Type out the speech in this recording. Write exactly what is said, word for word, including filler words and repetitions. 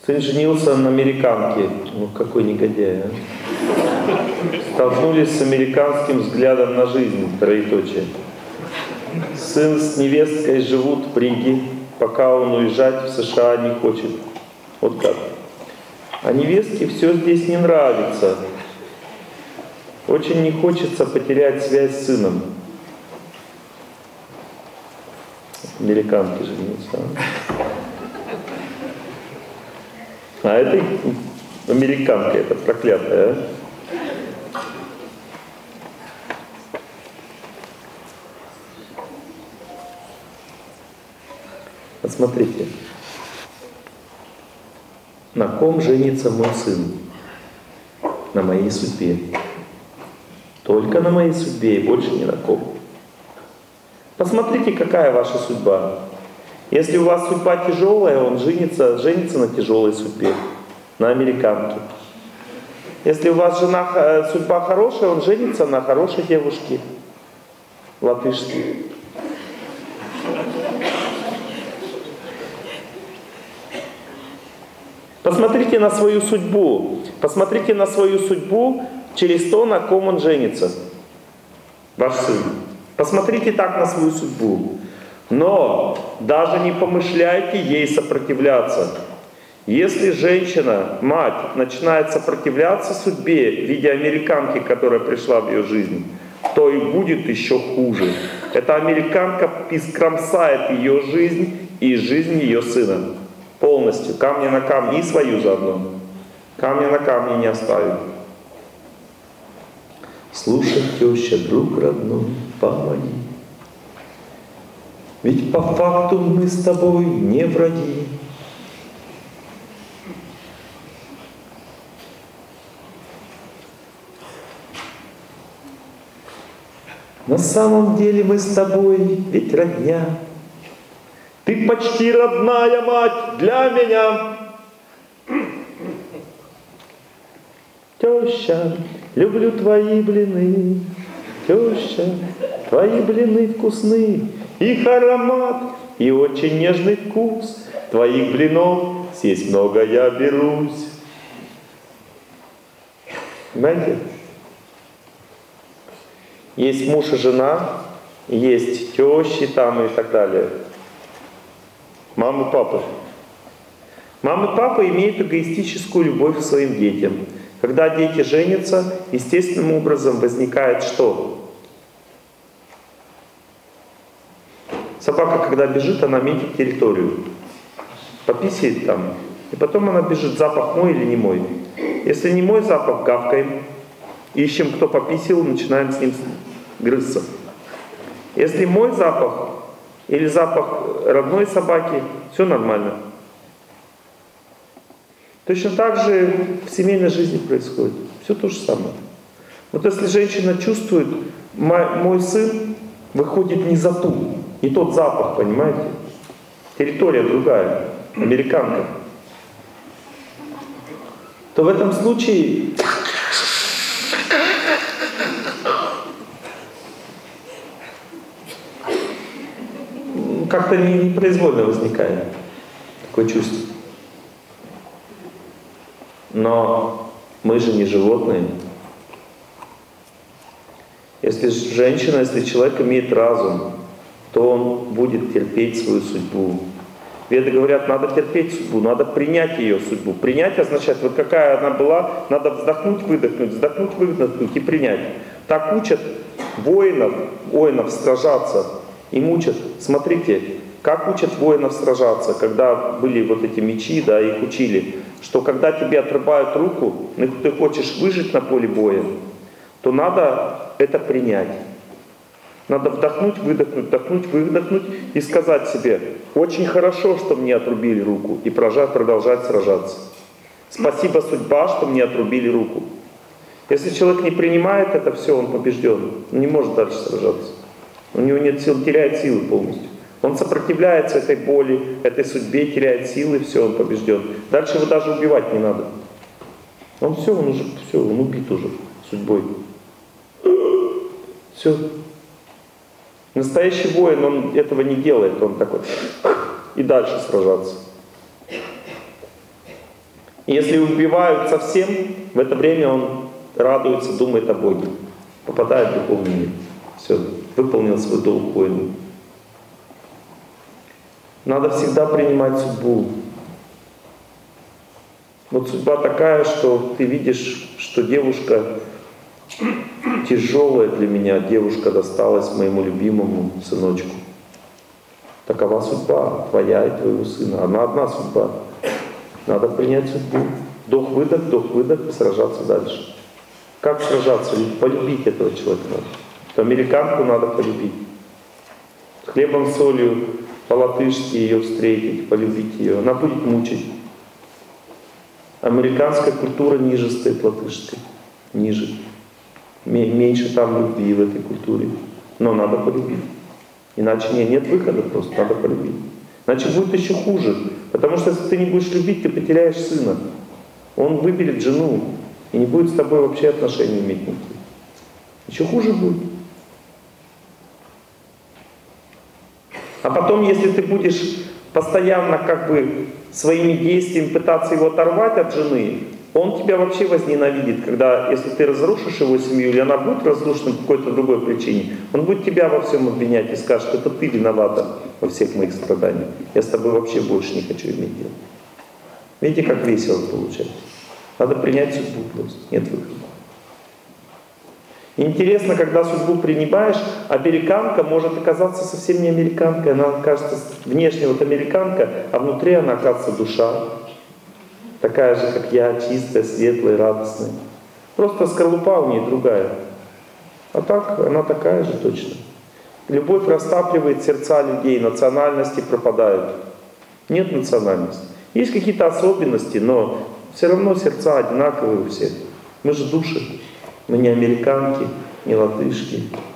Сын женился на американке. Ну какой негодяй, а? Столкнулись с американским взглядом на жизнь, троеточие. Сын с невесткой живут в Риге, пока он уезжать в США не хочет. Вот так. А невестке все здесь не нравится. Очень не хочется потерять связь с сыном. Американки женился. А это американка, это проклятая, а? Посмотрите, на ком женится мой сын? На моей судьбе. Только на моей судьбе и больше ни на ком. Посмотрите, какая ваша судьба. Если у вас судьба тяжелая, он женится, женится на тяжелой судьбе, на американке. Если у вас жена, судьба хорошая, он женится на хорошей девушке, латышской. Посмотрите на свою судьбу. Посмотрите на свою судьбу через то, на ком он женится. Ваш сын. Посмотрите так на свою судьбу. Но даже не помышляйте ей сопротивляться. Если женщина, мать, начинает сопротивляться судьбе в виде американки, которая пришла в ее жизнь, то и будет еще хуже. Эта американка искромсает ее жизнь и жизнь ее сына. Полностью. Камня на камне и свою заодно. Камня на камне не оставит. Слушай, теща, друг родной, помоги. Ведь по факту мы с тобой не враги. На самом деле мы с тобой ведь родня. Ты почти родная мать для меня. Теща, люблю твои блины. Теща, твои блины вкусны. Их аромат и очень нежный вкус. Твоих блинов съесть много я берусь. Понимаете? Есть муж и жена, есть тещи там и так далее. Мама и папа. Мама и папа имеют эгоистическую любовь к своим детям. Когда дети женятся, естественным образом возникает что? Собака, когда бежит, она метит территорию. Пописает там. И потом она бежит, запах мой или не мой. Если не мой запах, гавкаем. Ищем, кто пописил, начинаем с ним грызться. Если мой запах или запах родной собаки, все нормально. Точно так же в семейной жизни происходит. Все то же самое. Вот если женщина чувствует, мой сын выходит не за ту, не тот запах, понимаете? Территория другая, американка. То в этом случае как-то непроизвольно возникает такое чувство. Но мы же не животные. Если женщина, если человек имеет разум, то он будет терпеть свою судьбу. Веды говорят, надо терпеть судьбу, надо принять ее судьбу. Принять означает, вот какая она была, надо вздохнуть, выдохнуть, вздохнуть, выдохнуть и принять. Так учат воинов, воинов сражаться. Им учат, смотрите, как учат воинов сражаться, когда были вот эти мечи, да, их учили, что когда тебе отрубают руку, ты хочешь выжить на поле боя, то надо это принять. Надо вдохнуть, выдохнуть, вдохнуть, выдохнуть и сказать себе, очень хорошо, что мне отрубили руку, и продолжать сражаться. Спасибо, судьба, что мне отрубили руку. Если человек не принимает это все, он побежден, он не может дальше сражаться. У него нет сил, теряет силы полностью. Он сопротивляется этой боли, этой судьбе, теряет силы, все, он побежден. Дальше его даже убивать не надо. Он все, он уже, все, он убит уже судьбой. Все. Настоящий воин, он этого не делает, он такой и дальше сражаться. И если убивают совсем, в это время он радуется, думает о Боге. Попадает в духовный мир. Все, выполнил свой долг воина. Надо всегда принимать судьбу. Вот судьба такая, что ты видишь, что девушка тяжелая для меня, девушка досталась моему любимому сыночку. Такова судьба твоя и твоего сына. Она одна судьба. Надо принять судьбу. Вдох-выдох, вдох-выдох, сражаться дальше. Как сражаться? Полюбить этого человека надо. То американку надо полюбить. С хлебом, солью, по-латышски ее встретить, полюбить ее. Она будет мучить. Американская культура ниже стоит латышской. Ниже. Меньше там любви в этой культуре. Но надо полюбить. Иначе нет, нет выхода просто, надо полюбить. Иначе будет еще хуже. Потому что если ты не будешь любить, ты потеряешь сына. Он выберет жену и не будет с тобой вообще отношений иметь никаких. Еще хуже будет. А потом, если ты будешь постоянно как бы своими действиями пытаться его оторвать от жены, он тебя вообще возненавидит, когда, если ты разрушишь его семью, или она будет разрушена по какой-то другой причине, он будет тебя во всем обвинять и скажет, что это ты виновата во всех моих страданиях. Я с тобой вообще больше не хочу иметь дело. Видите, как весело получается? Надо принять судьбу просто, нет выхода. Интересно, когда судьбу принимаешь, американка может оказаться совсем не американкой. Она кажется внешне вот американка, а внутри она оказывается душа. Такая же, как я, чистая, светлая, радостная. Просто скорлупа у нее другая. А так, она такая же точно. Любовь растапливает сердца людей, национальности пропадают. Нет национальности. Есть какие-то особенности, но все равно сердца одинаковые у всех. Мы же души. Мы не американки, не латышки.